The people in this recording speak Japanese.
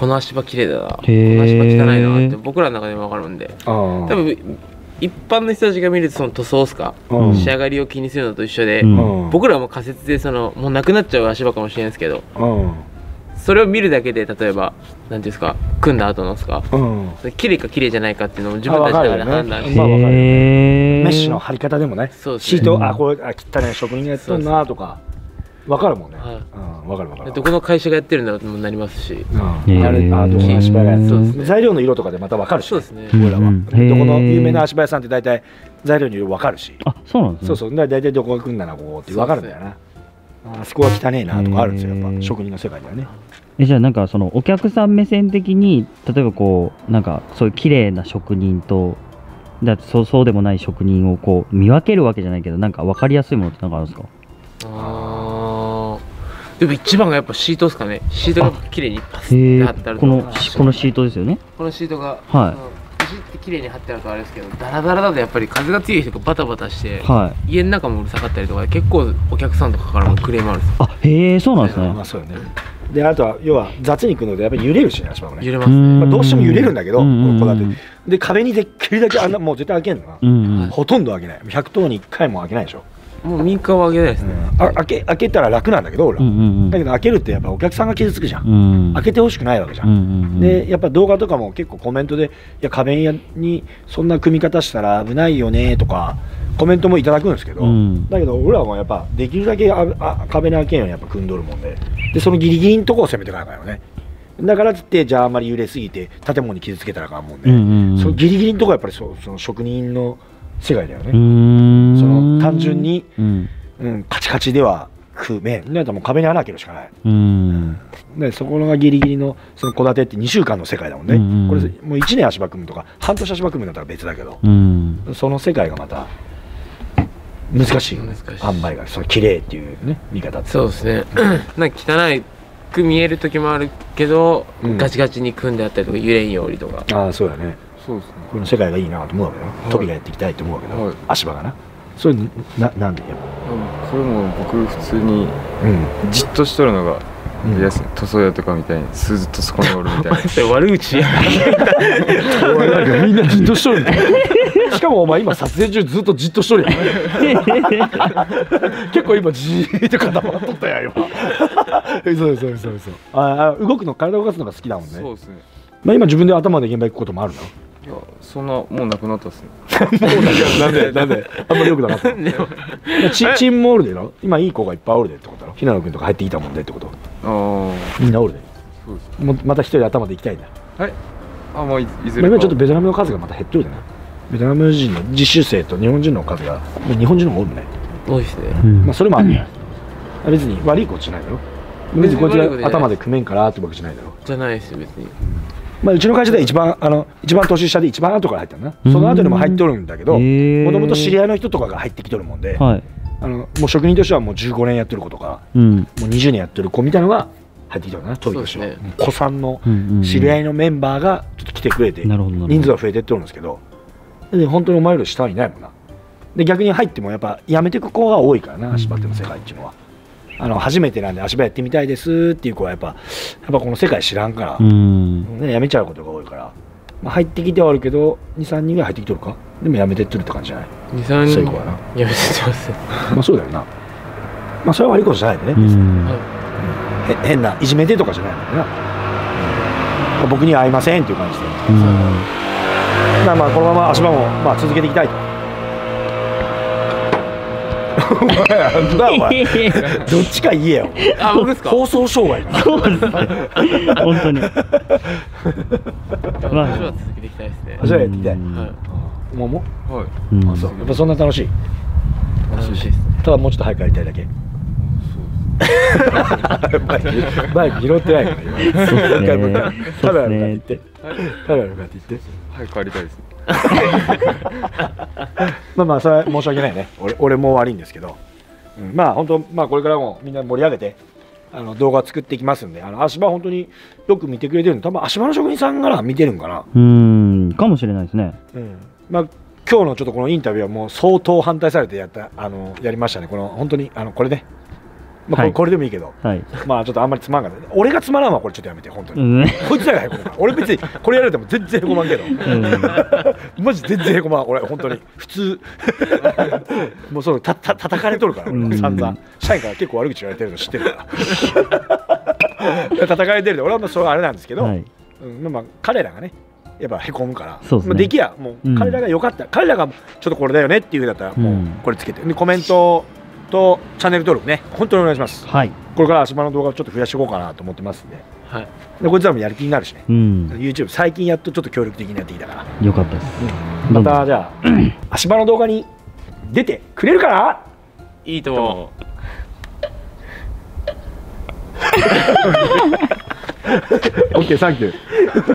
この足場綺麗だな、この足場汚いなって僕らの中でも分かるんで、多分一般の人たちが見るとその塗装っすか、仕上がりを気にするのと一緒で、僕らも仮説でもうなくなっちゃう足場かもしれないですけど、それを見るだけで例えば何ていうんですか、組んだ後のですか、綺麗か綺麗じゃないかっていうのを自分たちで判断して、 メッシュの貼り方でもね、シートこれ汚い職人がやっとんなとか分かるもんね。分かる分かる。 どこの会社がやってるんだろうってもなりますし、 あれどこの足場がやってる、材料の色とかでまた分かるし、そうですね。俺らはどこの有名な足場屋さんって大体材料の色分かるし、あ、そうなんですね。そうそう、大体どこが組んだなここって分かるんだよな。あそこは汚ねえなとかあるんですよ、やっぱ職人の世界ではね。 じゃあなんかそのお客さん目線的に例えばこうなんかそういう綺麗な職人とそうでもない職人をこう見分けるわけじゃないけど、なんか分かりやすいものってなんかあるんですか？ でも一番がやっぱシートですかね。シートが綺麗にパスって貼ってあると、 このシートですよね。このシートがピシッて綺麗に貼ってあるとあれですけど、ダラダラだとやっぱり風が強い人がバタバタして、家の中もうるさかったりとか、結構お客さんとかからもクレームあるんですよ。 あ、へえ、そうなんですね。 まあそうよね。であとは要は雑に組むのでやっぱり揺れるしね、足場もね。 揺れますね。 まあどうしても揺れるんだけど、この戸建てで壁にできるだけもう絶対開けんのな。ほとんど開けない。100棟に1回も開けないでしょ。 もう民間は開けないですね。 開けたら楽なんだけど俺ら。だけど開けるってやっぱお客さんが傷つくじゃん。開けてほしくないわけじゃん。でやっぱ動画とかも結構コメントで、いや壁にそんな組み方したら危ないよねとかコメントもいただくんですけど、だけど俺らもやっぱできるだけ壁に開けんようにやっぱ組んどるもんで、そのギリギリのとこを攻めていかなきゃいけないよね。だからっつってじゃああんまり揺れすぎて建物に傷つけたらあかんもんで、そのギリギリのとこはやっぱりその職人の世界だよね。その単純に、カチカチでは組めん。だからもう壁に穴開けるしかない。でそこがギリギリのその戸建てって2週間の世界だもんね。これもう1年足場組むとか半年足場組むんだったら別だけど、その世界がまた難しいよね。塩梅がその綺麗っていうね見方って。 そうですね。なんか汚く見える時もあるけど、ガチガチに組んであったりとか揺れんようにとか。 ああそうだね。そうですね。この世界がいいなと思うわけよ。トビがやっていきたいと思うわけど、足場がな。それなんでやっぱ。 これも僕普通にじっとしとるのが嫌ですね。塗装屋とかみたいにずっとそこにおるみたいな。 悪口や。 みんなじっとしとるんだ。しかもお前今撮影中ずっとじっとしとるやん。結構今じーっと固まっとったやん今。そう。動くの、体を動かすのが好きだもんね。そうですね。まあ今自分で頭で現場行くこともあるの？ いや、そんなもうなくなったっすね。 なんであんまりよくなかった。チームもおるでの。今いい子がいっぱいおるでってことだろ。ひなの君とか入ってきたもんでってこと。みんなおるで。そうです。もうまた一人頭で行きたいんだ。はい。まあいずれ。今ちょっとベトナムの数がまた減ってるじゃない。ベトナム人の実習生と日本人の数が日本人の方が多いね。 多いですね。 まあそれもあるね。別に悪いことしないだろ。別にこいつが頭で組めんからってわけじゃないだろ。 じゃないですよ別に。 まあうちの会社で一番年下で一番後から入ったんだな。その後にも入っとるんだけど、もともと知り合いの人とかが入ってきとるもんで、もう職人としてはもう15年やってる子とか、もう20年やってる子みたいなのが入ってきたのかな、トビとしては。子さんの知り合いのメンバーがちょっと来てくれて、人数が増えてってるんですけど、で本当にお前より下にいないもんな。で逆に入ってもやっぱ辞めていく子が多いからな、足場っての世界っていうのは。初めてなんで足場やってみたいですっていう子はやっぱこの世界知らんから、ね、辞めちゃうことが多いから、まあ、入ってきてはあるけど2、3人ぐらい入ってきてるか。でも辞めてってるって感じじゃない。 2、3人そういう子はな辞めてってます。 まあそうだよな。まあそれは悪いことじゃないんでね、別に変ないじめてとかじゃないんだよな。まあ、僕には合いませんっていう感じで、まあこのまま足場もまあ続けていきたいと。お前お前どっちか言えよ。 あ、僕ですか。 放送障害。 そうですね。本当に。 まあ、続けていきたいですね。 足場やっていきたい。もも。はい。あ、そう。やっぱそんな楽しい。 楽しいですね。 ただもうちょっと早くやりたいだけ。バイク拾ってないから今。ただ向かって言って。ただ向かって言って。 早く帰りたいですね。 まあそれは申し訳ないね。俺も悪いんですけど、まあ本当まあこれからもみんな盛り上げて動画作っていきますんで、足場本当によく見てくれてるの、多分足場の職人さんから見てるんかな。 かもしれないですね。 まあ今日のちょっとこのインタビューはもう相当反対されてやりましたね。この本当にこれねまあこれでもいいけど、まあちょっとあんまりつまんがない。俺がつまらんわこれちょっとやめて本当に。こいつらがへこむから。俺別にこれやられても全然へこまんけど。マジ全然へこまん俺本当に普通。もうそう叩かれとるから俺散々。社員から結構悪口言われてるの知ってるから。叩かれてるで俺はもうそれあれなんですけど、まあ彼らがね。やっぱへこむから、できやもう彼らが良かった、彼らがちょっとこれだよねっていうふうだったらもうこれつけて、でコメントとチャンネル登録ね本当にお願いします。これから足場の動画をちょっと増やしていこうかなと思ってますんで、でこいつらもやる気になるしね、YouTube 最近やっとちょっと協力的にやってきたからよかったです。 またじゃあ足場の動画に出てくれるかな。 いいと思う。 OK サンキュー。